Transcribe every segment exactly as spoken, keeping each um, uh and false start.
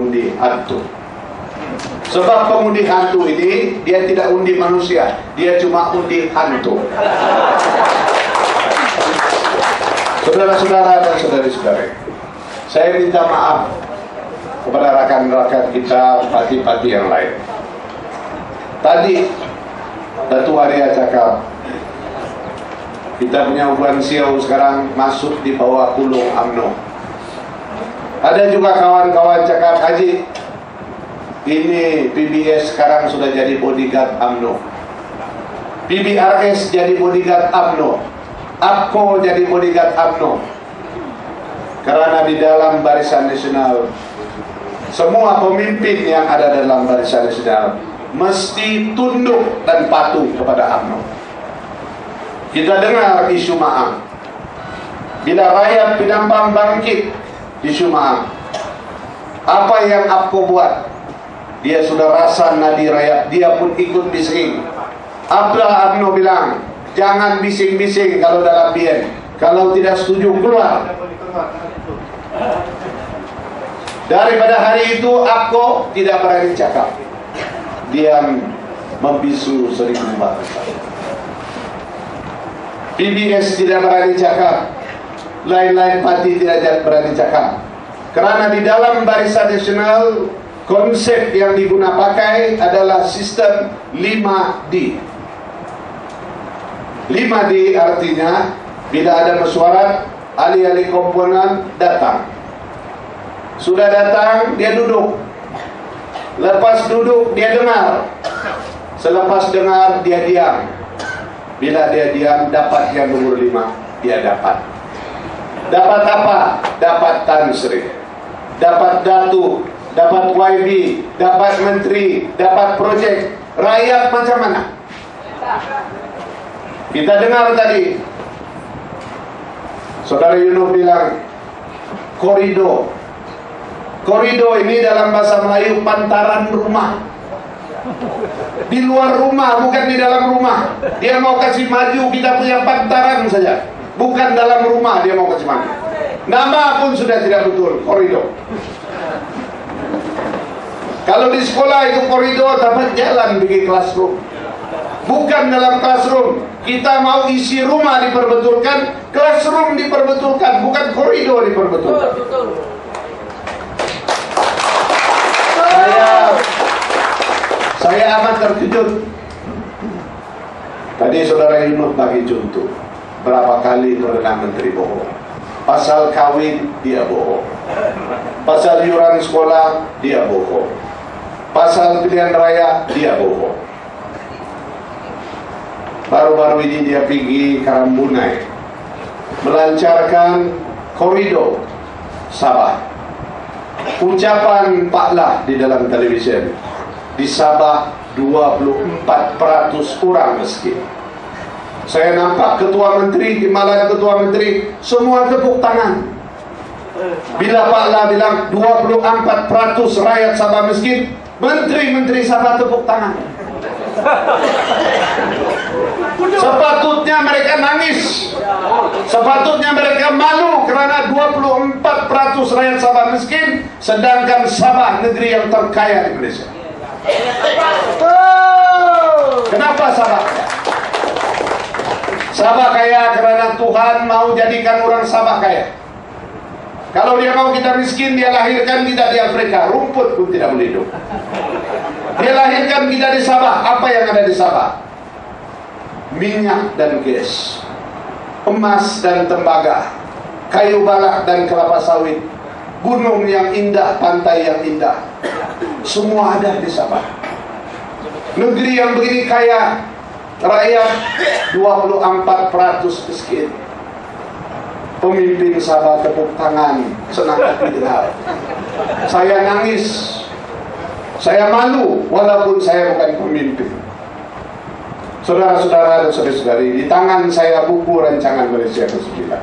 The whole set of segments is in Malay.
mengundi hantu. Sebab pengundi hantu ini, dia tidak undi manusia, dia cuma undi hantu. Saudara-saudara dan saudari-saudari, saya minta maaf kepada rakan-rakan kita, parti-parti yang lain. Tadi Datuk Arya cakap, kita punya Uban Siau sekarang masuk di bawah pulung U M N O. Ada juga kawan-kawan cakap, Haji, ini P B S sekarang sudah jadi bodyguard U M N O, P B R S jadi bodyguard U M N O, A P K O jadi bodyguard U M N O. Karena di dalam Barisan Nasional, semua pemimpin yang ada dalam Barisan Nasional mesti tunduk dan patuh kepada U M N O. Kita dengar isu Maang, bila rakyat Penampang bangkit isu Maang, apa yang A P K O buat? Dia sudah rasa nadi rakyat, dia pun ikut bising. Apa U M N O bilang? Jangan bising-bising kalau dalam B N. Kalau tidak setuju, keluar. Daripada hari itu A P K O tidak berani cakap, diam membisu seribu bahasa. P B S tidak berani cakap, lain-lain parti tidak berani cakap. Karena di dalam Barisan Nasional, konsep yang digunakan pakai adalah sistem lima D. lima D artinya, bila ada mesyuarat, ahli-ahli komponen datang. Sudah datang, dia duduk. Lepas duduk, dia dengar. Selepas dengar, dia diam. Bila dia diam, dapat yang nomor lima, dia dapat. Dapat apa? Dapat Tan Sri, dapat Datuk, dapat Y B, dapat menteri, dapat projek. Rakyat macam mana? Kita dengar tadi, Saudara Yuno bilang koridor. Koridor ini dalam bahasa Melayu pantaran rumah. Di luar rumah, bukan di dalam rumah. Dia mau kasih maju, kita punya pantaran saja. Bukan dalam rumah dia mau kasih maju. Nama pun sudah tidak betul, koridor. Kalau di sekolah itu koridor, dapat jalan bikin classroom. Bukan dalam classroom. Kita mau isi rumah diperbetulkan, classroom diperbetulkan, bukan koridor diperbetulkan. Saya saya amat terkejut. Tadi Saudara Yunus bagi contoh berapa kali Perdana Menteri bohong. Pasal kawin dia bohong, pasal iuran sekolah dia bohong, pasal pilihan raya dia bohong. Baru-baru ini dia pergi Karambunai melancarkan koridor Sabah. Ucapan Pak Lah di dalam televisyen, di Sabah dua puluh empat peratus orang miskin. Saya nampak ketua menteri, timbalan ketua menteri, semua tepuk tangan. Bila Pak Lah bilang dua puluh empat peratus rakyat Sabah miskin, menteri-menteri Sabah tepuk tangan. Sepatutnya mereka nangis, sepatutnya mereka malu karena dua puluh empat peratus rakyat Sabah miskin, sedangkan Sabah negeri yang terkaya di Indonesia. Kenapa Sabah? Sabah kaya karena Tuhan mau jadikan orang Sabah kaya. Kalau dia mau kita miskin, dia lahirkan kita di Afrika, rumput pun tidak boleh hidup. Dia lahirkan kita di Sabah, apa yang ada di Sabah? Minyak dan gas, emas dan tembaga, kayu balak dan kelapa sawit, gunung yang indah, pantai yang indah, semua ada di Sabah. Negeri yang begini kaya, rakyat dua puluh empat peratus miskin. Pemimpin Sabah tepuk tangan, senang hati dengar. Saya nangis, saya malu walaupun saya bukan pemimpin. Saudara-saudara dan saudari-saudari, di tangan saya buku rancangan Malaysia ke sembilan.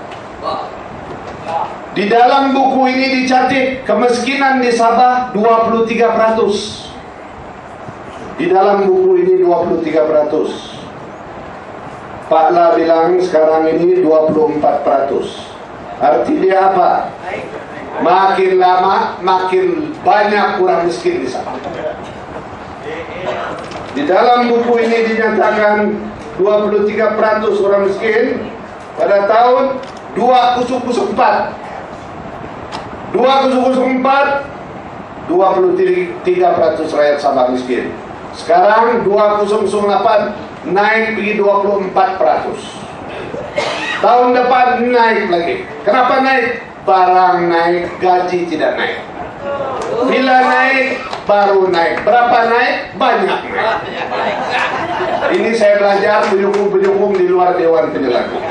Di dalam buku ini dicatat kemiskinan di Sabah dua puluh tiga peratus. Di dalam buku ini dua puluh tiga peratus. Pak La bilang sekarang ini dua puluh empat peratus. Arti dia apa? Makin lama, makin banyak orang miskin di sana. Di dalam buku ini dinyatakan dua puluh tiga peratus orang miskin pada tahun dua ribu empat. dua ribu empat, dua puluh tiga peratus rakyat Sabah miskin. Sekarang dua ribu delapan naik pergi dua puluh empat peratus. Tahun depan naik lagi. Kenapa naik? Barang naik, gaji tidak naik. Bila naik, baru naik. Berapa naik? Banyak naik. Ini saya belajar penyukung-penyukung di luar Dewan Penyelenggaraan.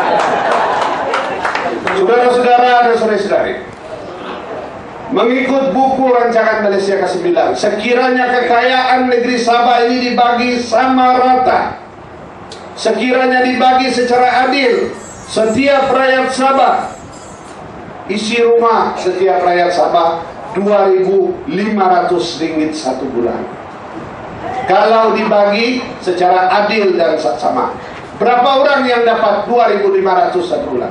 Saudara-saudara dan saudari-saudari, mengikut buku rancangan Malaysia ke sembilan, sekiranya kekayaan negeri Sabah ini dibagi sama rata, sekiranya dibagi secara adil, setiap rakyat Sabah, isi rumah setiap rakyat Sabah dua ribu lima ratus ringgit satu bulan. Kalau dibagi secara adil dan sama, berapa orang yang dapat dua ribu lima ratus satu bulan?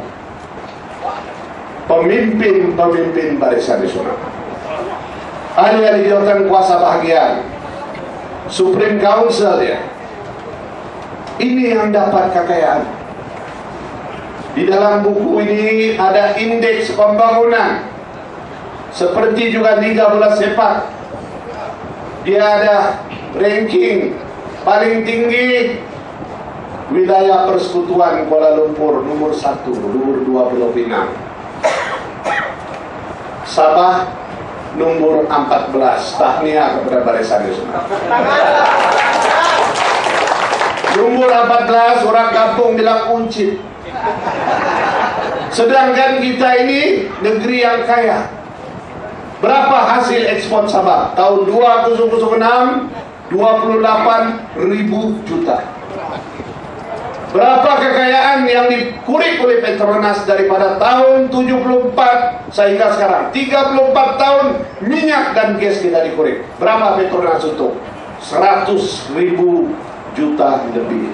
Pemimpin-pemimpin Barisan Nasional, ahli-ahli jabatan kuasa bahagian, Supreme Council ya. Ini yang dapat kekayaan. Di dalam buku ini ada indeks pembangunan, seperti juga Liga Bola Sepak. Dia ada ranking paling tinggi wilayah persekutuan Kuala Lumpur nomor satu, nomor dua puluh enam. Sabah nomor empat belas. Tahniah kepada Barisan Nasional. Nomor empat belas orang kampung bilang uncit. Sedangkan kita ini negeri yang kaya. Berapa hasil ekspor Sabah? Tahun dua ribu enam, dua puluh delapan ribu juta. Berapa kekayaan yang dikurik oleh Petronas daripada tahun tujuh puluh empat sehingga sekarang? tiga puluh empat tahun minyak dan gas kita dikurik. Berapa Petronas untuk? seratus ribu juta lebih.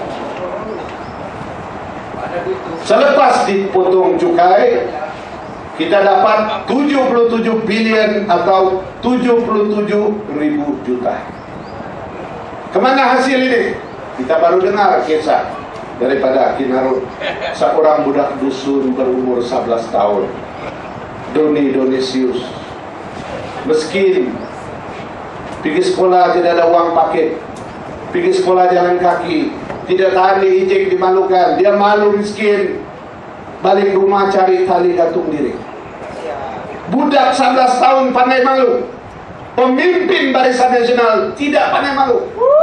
Selepas dipotong cukai, kita dapat tujuh puluh tujuh bilion atau tujuh puluh tujuh ribu juta. Kemana hasil ini? Kita baru dengar kisah daripada Kinarut, seorang budak dusun berumur sebelas tahun, Doni Donisius, miskin, pergi sekolah tidak ada uang paket, pergi sekolah jalan kaki, tidak tahan diinjek dimalukan, dia malu miskin, balik rumah cari tali gantung diri. Budak sebelas tahun pandai malu, pemimpin Barisan Nasional tidak pandai malu.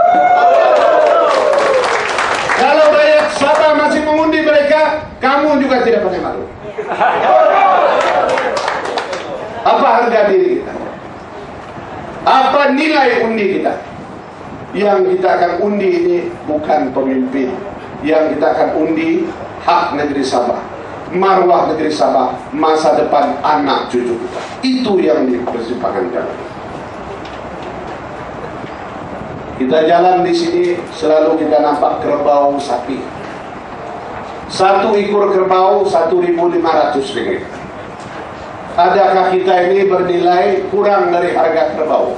Kalau rakyat Sabah masih mengundi mereka, kamu juga tidak pandai malu. Apa harga diri kita? Apa nilai undi kita? Yang kita akan undi ini bukan pemimpin. Yang kita akan undi hak negeri Sabah, marwah negeri Sabah, masa depan anak cucu kita. Itu yang dipersimpangkan. Kita jalan di sini selalu kita nampak kerbau sapi. Satu ekor kerbau satu ribu lima ratus ringgit. Adakah kita ini bernilai kurang dari harga kerbau?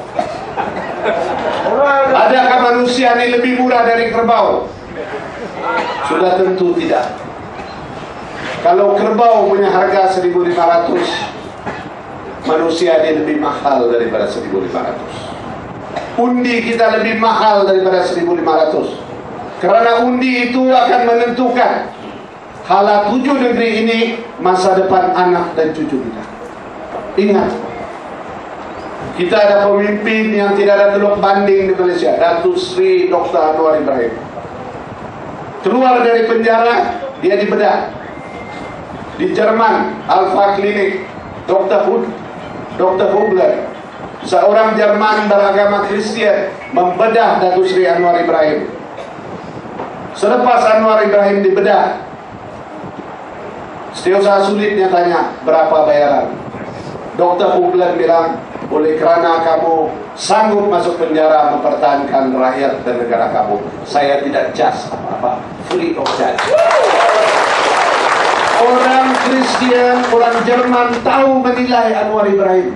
Adakah manusia ini lebih murah dari kerbau? Sudah tentu tidak. Kalau kerbau punya harga seribu lima ratus, manusia ini lebih mahal daripada seribu lima ratus. Undi kita lebih mahal daripada seribu lima ratus. Kerana undi itu akan menentukan hala tujuh negeri ini masa depan anak dan cucu kita. Ingat, kita ada pemimpin yang tidak ada teluk banding di Malaysia, Datuk Seri Doktor Anwar Ibrahim. Keluar dari penjara, dia dibedah di Jerman, Alpha Clinic, Doktor Hud, Doktor Hubler, seorang Jerman beragama Kristian, membedah Datuk Seri Anwar Ibrahim. Selepas Anwar Ibrahim dibedah, setiausaha sulitnya tanya, berapa bayaran? Doktor Hubler bilang, oleh kerana kamu sanggup masuk penjara mempertahankan rakyat dan negara kamu, saya tidak jas apa-apa, free of charge. Orang Kristian, orang Jerman tahu menilai Anwar Ibrahim.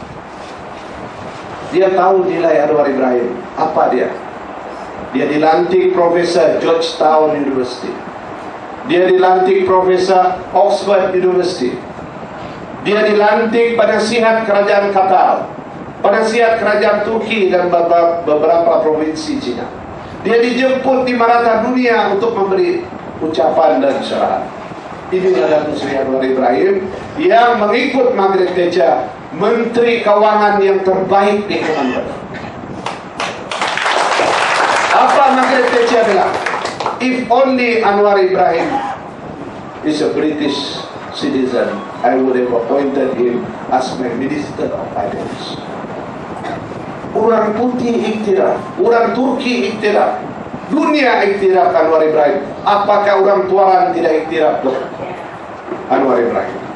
Dia tahu nilai Anwar Ibrahim. Apa dia? Dia dilantik Profesor Georgetown University. Dia dilantik Profesor Oxford University. Dia dilantik penasihat kerajaan Qatar, penasihat kerajaan Turki dan beberapa provinsi Cina. Dia dijemput di merata dunia untuk memberi ucapan dan syarahan. Ini adalah Sri Anwar Ibrahim yang mengikut Margaret Thatcher, Menteri Keuangan yang terbaik di Commonwealth. Apa Margaret Thatcher bilang? If only Anwar Ibrahim is a British citizen, I would have appointed him as my Minister of Finance. Orang putih iktiraf, orang Turki iktiraf, dunia iktiraf Anwar Ibrahim. Apakah orang Tuaran tidak iktiraf Anwar Ibrahim?